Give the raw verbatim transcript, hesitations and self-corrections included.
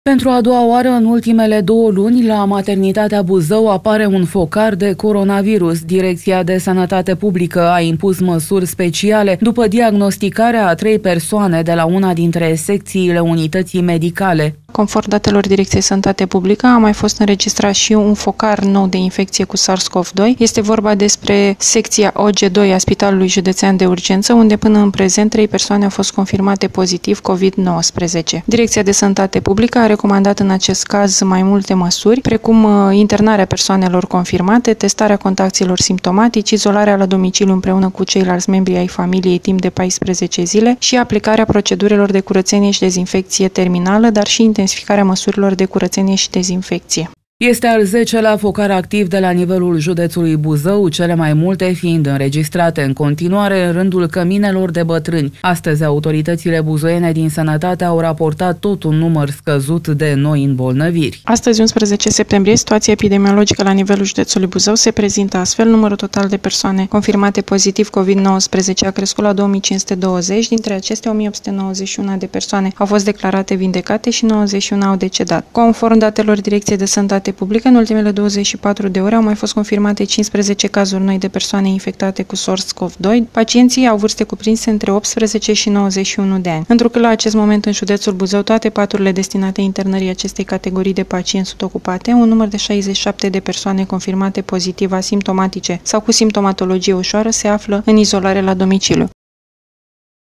Pentru a doua oară în ultimele două luni, la maternitatea Buzău apare un focar de coronavirus. Direcția de Sănătate Publică a impus măsuri speciale după diagnosticarea a trei persoane de la una dintre secțiile unității medicale. Conform datelor Direcției Sănătate Publică, a mai fost înregistrat și un focar nou de infecție cu SARS-CoV doi. Este vorba despre secția O G doi a Spitalului Județean de Urgență, unde până în prezent trei persoane au fost confirmate pozitiv COVID nouăsprezece. Direcția de Sănătate Publică a recomandat în acest caz mai multe măsuri, precum internarea persoanelor confirmate, testarea contactilor simptomatici, izolarea la domiciliu împreună cu ceilalți membri ai familiei timp de paisprezece zile și aplicarea procedurilor de curățenie și dezinfecție terminală, dar și intensificarea măsurilor de curățenie și dezinfecție. Este al zecelea focar activ de la nivelul județului Buzău, cele mai multe fiind înregistrate în continuare în rândul căminelor de bătrâni. Astăzi, autoritățile buzoiene din sănătate au raportat tot un număr scăzut de noi îmbolnăviri. Astăzi, unsprezece septembrie, situația epidemiologică la nivelul județului Buzău se prezintă astfel. Numărul total de persoane confirmate pozitiv COVID nouăsprezece a crescut la două mii cinci sute douăzeci, dintre acestea o mie opt sute nouăzeci și unu de persoane au fost declarate vindecate și nouăzeci și unu au decedat. Conform datelor Direcției de Sănătate Publică, în ultimele douăzeci și patru de ore au mai fost confirmate cincisprezece cazuri noi de persoane infectate cu SARS-CoV doi. Pacienții au vârste cuprinse între optsprezece și nouăzeci și unu de ani. Întrucât la acest moment în județul Buzău toate paturile destinate internării acestei categorii de pacienți sunt ocupate, un număr de șaizeci și șapte de persoane confirmate pozitiv asimptomatice sau cu simptomatologie ușoară se află în izolare la domiciliu.